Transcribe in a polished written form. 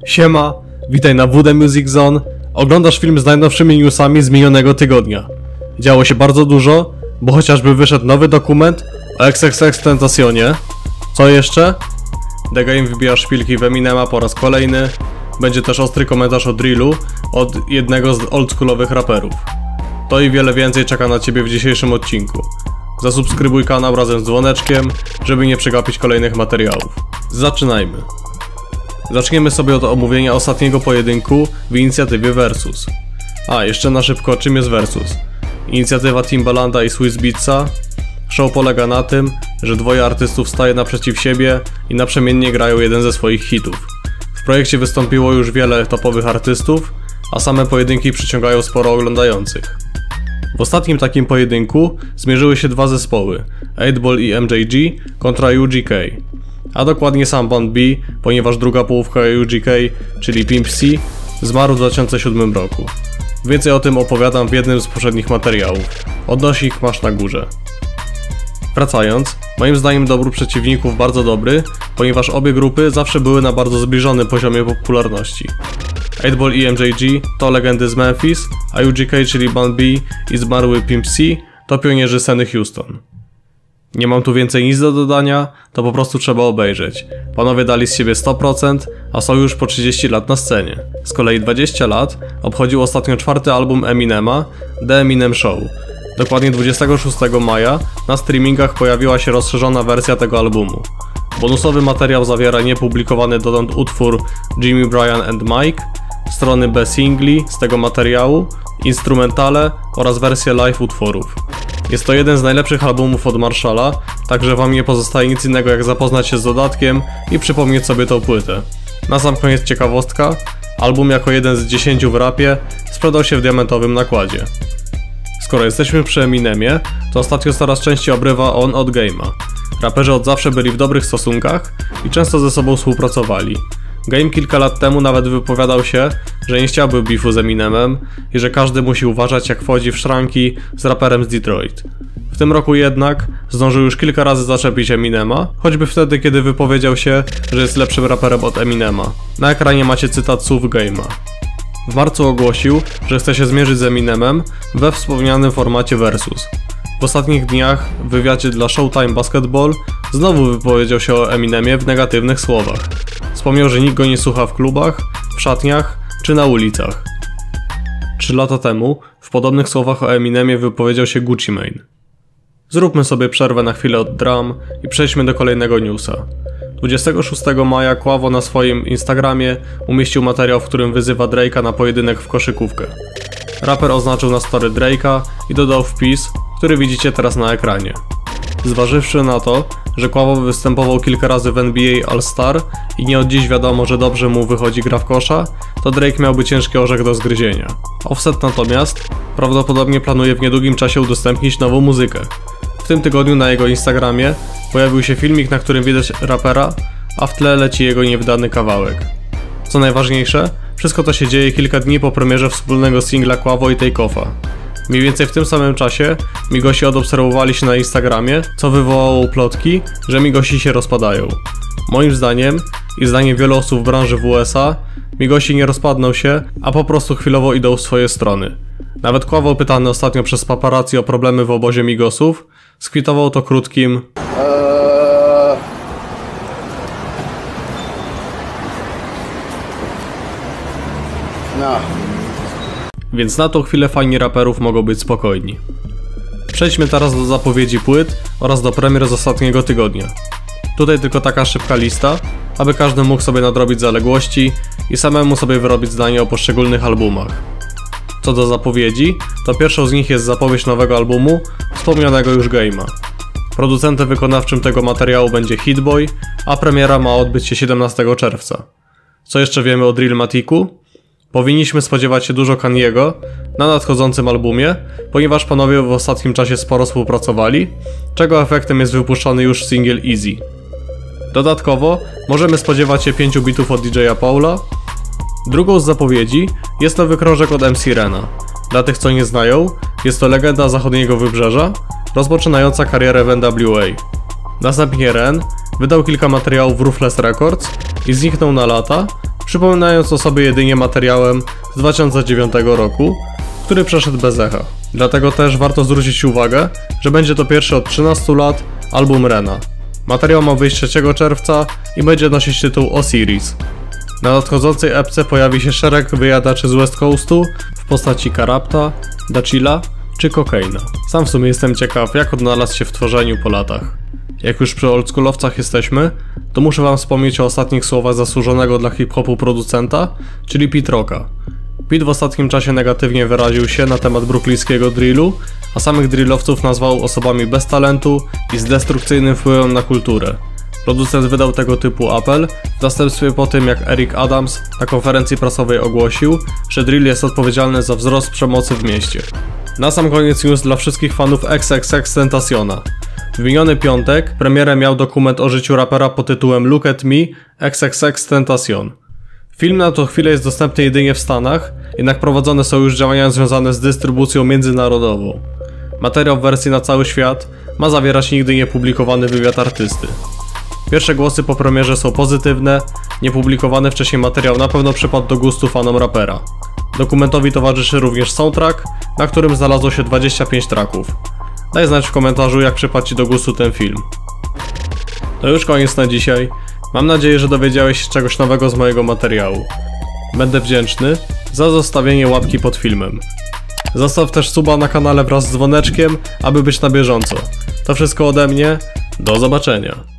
Siema, witaj na WD Music Zone. Oglądasz film z najnowszymi newsami z minionego tygodnia. Działo się bardzo dużo, bo chociażby wyszedł nowy dokument o XXXTentacionie. Co jeszcze? The Game wybija szpilki w Eminema po raz kolejny. Będzie też ostry komentarz o drillu od jednego z oldschoolowych raperów. To i wiele więcej czeka na Ciebie w dzisiejszym odcinku. Zasubskrybuj kanał razem z dzwoneczkiem, żeby nie przegapić kolejnych materiałów. Zaczynajmy. Zaczniemy sobie od omówienia ostatniego pojedynku w inicjatywie Versus. A, jeszcze na szybko, czym jest Versus? Inicjatywa Timbalanda i Swizz Beatsa. Show polega na tym, że dwoje artystów staje naprzeciw siebie i naprzemiennie grają jeden ze swoich hitów. W projekcie wystąpiło już wiele topowych artystów, a same pojedynki przyciągają sporo oglądających. W ostatnim takim pojedynku zmierzyły się dwa zespoły, 8Ball i MJG kontra UGK. A dokładnie sam Bun B, ponieważ druga połówka UGK, czyli Pimp C, zmarł w 2007 roku. Więcej o tym opowiadam w jednym z poprzednich materiałów. Odnosik masz na górze. Wracając, moim zdaniem dobór przeciwników bardzo dobry, ponieważ obie grupy zawsze były na bardzo zbliżonym poziomie popularności. 8Ball i MJG to legendy z Memphis, a UGK, czyli Bun B i zmarły Pimp C, to pionierzy sceny Houston. Nie mam tu więcej nic do dodania, to po prostu trzeba obejrzeć. Panowie dali z siebie 100%, a są już po 30 lat na scenie. Z kolei 20 lat obchodził ostatnio czwarty album Eminema, The Eminem Show. Dokładnie 26 maja na streamingach pojawiła się rozszerzona wersja tego albumu. Bonusowy materiał zawiera niepublikowany dotąd utwór Jimmy Bryan and Mike, strony B singli z tego materiału, instrumentale oraz wersję live utworów. Jest to jeden z najlepszych albumów od Marshalla, także wam nie pozostaje nic innego jak zapoznać się z dodatkiem i przypomnieć sobie tą płytę. Na sam koniec ciekawostka, album jako jeden z 10 w rapie sprzedał się w diamentowym nakładzie. Skoro jesteśmy przy Eminemie, to ostatnio coraz częściej obrywa on od Game'a. Raperzy od zawsze byli w dobrych stosunkach i często ze sobą współpracowali. Game kilka lat temu nawet wypowiadał się, że nie chciałby beefu z Eminemem i że każdy musi uważać, jak wchodzi w szranki z raperem z Detroit. W tym roku jednak zdążył już kilka razy zaczepić Eminema, choćby wtedy, kiedy wypowiedział się, że jest lepszym raperem od Eminema. Na ekranie macie cytat słów Game'a. W marcu ogłosił, że chce się zmierzyć z Eminemem we wspomnianym formacie Versus. W ostatnich dniach w wywiadzie dla Showtime Basketball znowu wypowiedział się o Eminemie w negatywnych słowach. Wspomniał, że nikt go nie słucha w klubach, w szatniach czy na ulicach. 3 lata temu w podobnych słowach o Eminemie wypowiedział się Gucci Mane. Zróbmy sobie przerwę na chwilę od dram i przejdźmy do kolejnego newsa. 26 maja Quavo na swoim Instagramie umieścił materiał, w którym wyzywa Drake'a na pojedynek w koszykówkę. Raper oznaczył na story Drake'a i dodał wpis, który widzicie teraz na ekranie. Zważywszy na to, że Quavo występował kilka razy w NBA All-Star i nie od dziś wiadomo, że dobrze mu wychodzi gra w kosza, to Drake miałby ciężki orzech do zgryzienia. Offset natomiast prawdopodobnie planuje w niedługim czasie udostępnić nową muzykę. W tym tygodniu na jego Instagramie pojawił się filmik, na którym widać rapera, a w tle leci jego niewydany kawałek. Co najważniejsze, wszystko to się dzieje kilka dni po premierze wspólnego singla Quavo i Takeoffa. Mniej więcej w tym samym czasie Migosi odobserwowali się na Instagramie, co wywołało plotki, że Migosi się rozpadają. Moim zdaniem i zdaniem wielu osób w branży w USA, Migosi nie rozpadną się, a po prostu chwilowo idą w swoje strony. Nawet Quavo, pytany ostatnio przez paparazzi o problemy w obozie Migosów, skwitował to krótkim No. Więc na tą chwilę fani raperów mogą być spokojni. Przejdźmy teraz do zapowiedzi płyt oraz do premier z ostatniego tygodnia. Tutaj tylko taka szybka lista, aby każdy mógł sobie nadrobić zaległości i samemu sobie wyrobić zdanie o poszczególnych albumach. Co do zapowiedzi, to pierwszą z nich jest zapowiedź nowego albumu, wspomnianego już Game'a. Producentem wykonawczym tego materiału będzie Hit Boy, a premiera ma odbyć się 17 czerwca. Co jeszcze wiemy o Drillmaticu? Powinniśmy spodziewać się dużo Kanyego na nadchodzącym albumie, ponieważ panowie w ostatnim czasie sporo współpracowali, czego efektem jest wypuszczony już singiel Easy. Dodatkowo możemy spodziewać się 5 bitów od DJ-a Paula. Drugą z zapowiedzi jest nowy krążek od MC Rena. Dla tych, co nie znają, jest to legenda zachodniego wybrzeża, rozpoczynająca karierę w NWA. Następnie Ren wydał kilka materiałów w Ruthless Records i zniknął na lata, przypominając o sobie jedynie materiałem z 2009 roku, który przeszedł bez echa. Dlatego też warto zwrócić uwagę, że będzie to pierwszy od 13 lat album Rena. Materiał ma wyjść 3 czerwca i będzie nosić tytuł Osiris. Na nadchodzącej epce pojawi się szereg wyjadaczy z West Coastu w postaci Karapta, Dachilla czy Cocaina. Sam w sumie jestem ciekaw, jak odnalazł się w tworzeniu po latach. Jak już przy oldschoolowcach jesteśmy, to muszę wam wspomnieć o ostatnich słowach zasłużonego dla hip-hopu producenta, czyli Pete Rocka. Pete w ostatnim czasie negatywnie wyraził się na temat brooklyńskiego drillu, a samych drillowców nazwał osobami bez talentu i z destrukcyjnym wpływem na kulturę. Producent wydał tego typu apel w następstwie po tym, jak Eric Adams na konferencji prasowej ogłosił, że drill jest odpowiedzialny za wzrost przemocy w mieście. Na sam koniec news dla wszystkich fanów XXXTentaciona. W miniony piątek premierę miał dokument o życiu rapera pod tytułem Look at Me XXXTentacion. Film na tą chwilę jest dostępny jedynie w Stanach, jednak prowadzone są już działania związane z dystrybucją międzynarodową. Materiał w wersji na cały świat ma zawierać nigdy niepublikowany wywiad artysty. Pierwsze głosy po premierze są pozytywne, niepublikowany wcześniej materiał na pewno przypadł do gustu fanom rapera. Dokumentowi towarzyszy również soundtrack, na którym znalazło się 25 tracków. Daj znać w komentarzu, jak przypadł ci do gustu ten film. To już koniec na dzisiaj. Mam nadzieję, że dowiedziałeś się czegoś nowego z mojego materiału. Będę wdzięczny za zostawienie łapki pod filmem. Zostaw też suba na kanale wraz z dzwoneczkiem, aby być na bieżąco. To wszystko ode mnie. Do zobaczenia.